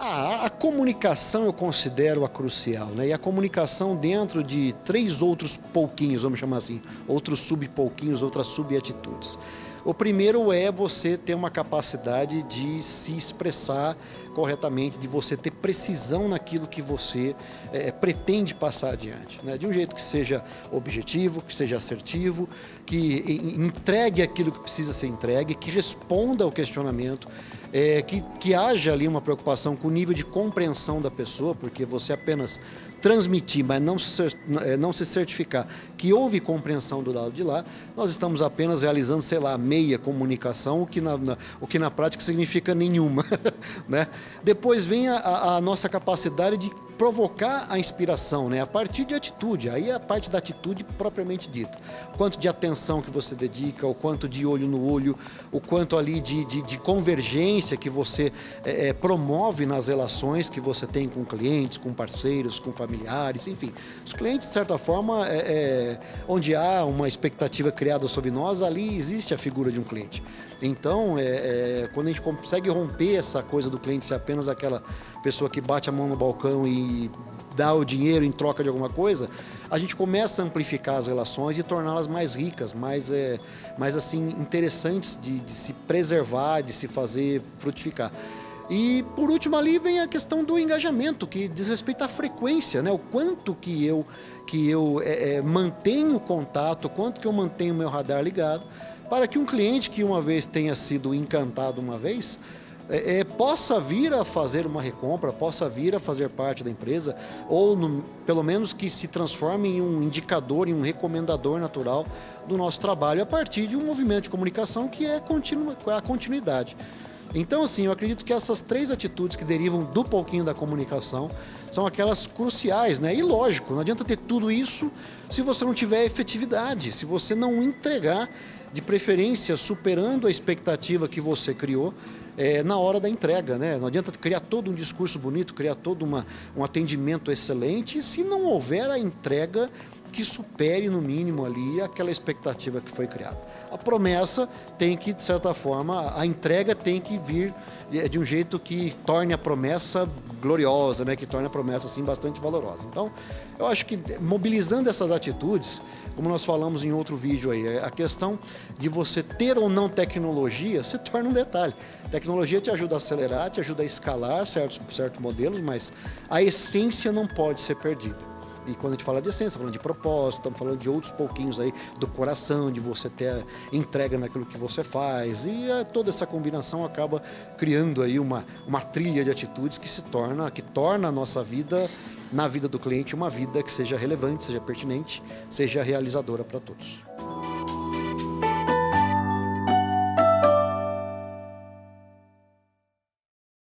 A comunicação eu considero a crucial, né? E a comunicação dentro de 3 outros pouquinhos, vamos chamar assim, outros sub-pouquinhos, outras sub-atitudes. O primeiro é você ter uma capacidade de se expressar corretamente, de você ter precisão naquilo que você pretende passar adiante, né? De um jeito que seja objetivo, que seja assertivo, que entregue aquilo que precisa ser entregue, que responda ao questionamento, que haja ali uma preocupação com o nível de compreensão da pessoa, porque você apenas transmitir, mas não se certificar que houve compreensão do lado de lá, nós estamos apenas realizando, sei lá, meia comunicação, o que na prática significa nenhuma, né? Depois vem a nossa capacidade de provocar a inspiração, né? A partir de atitude, aí é a parte da atitude propriamente dita. O quanto de atenção que você dedica, o quanto de olho no olho, o quanto ali de convergência que você promove nas relações que você tem com clientes, com parceiros, com familiares, enfim. Os clientes, de certa forma, onde há uma expectativa criada sobre nós, ali existe a figura de um cliente. Então, quando a gente consegue romper essa coisa do cliente ser apenas aquela pessoa que bate a mão no balcão e dá o dinheiro em troca de alguma coisa, a gente começa a amplificar as relações e torná-las mais ricas, mais assim, interessantes de se preservar, de se fazer frutificar. E, por último, ali vem a questão do engajamento, que diz respeito à frequência, né? O quanto que eu mantenho o contato, o quanto que eu mantenho o meu radar ligado, para que um cliente que uma vez tenha sido encantado uma vez, possa vir a fazer uma recompra, possa vir a fazer parte da empresa, ou pelo menos que se transforme em um indicador, em um recomendador natural do nosso trabalho, a partir de um movimento de comunicação que é a continuidade. Então, assim, eu acredito que essas 3 atitudes que derivam do pouquinho da comunicação são aquelas cruciais, né? E lógico, não adianta ter tudo isso se você não tiver efetividade, se você não entregar, de preferência superando a expectativa que você criou na hora da entrega, né? Não adianta criar todo um discurso bonito, criar todo um atendimento excelente, se não houver a entrega que supere, no mínimo, ali aquela expectativa que foi criada. A promessa tem que, de certa forma, a entrega tem que vir de um jeito que torne a promessa gloriosa, né? Que torne a promessa, assim, bastante valorosa. Então, eu acho que mobilizando essas atitudes, como nós falamos em outro vídeo aí, a questão de você ter ou não tecnologia se torna um detalhe. A tecnologia te ajuda a acelerar, te ajuda a escalar certos modelos, mas a essência não pode ser perdida. E quando a gente fala de essência, falando de propósito, estamos falando de outros pouquinhos aí do coração, de você ter entrega naquilo que você faz. E toda essa combinação acaba criando aí uma trilha de atitudes que torna a nossa vida, na vida do cliente, uma vida que seja relevante, seja pertinente, seja realizadora para todos.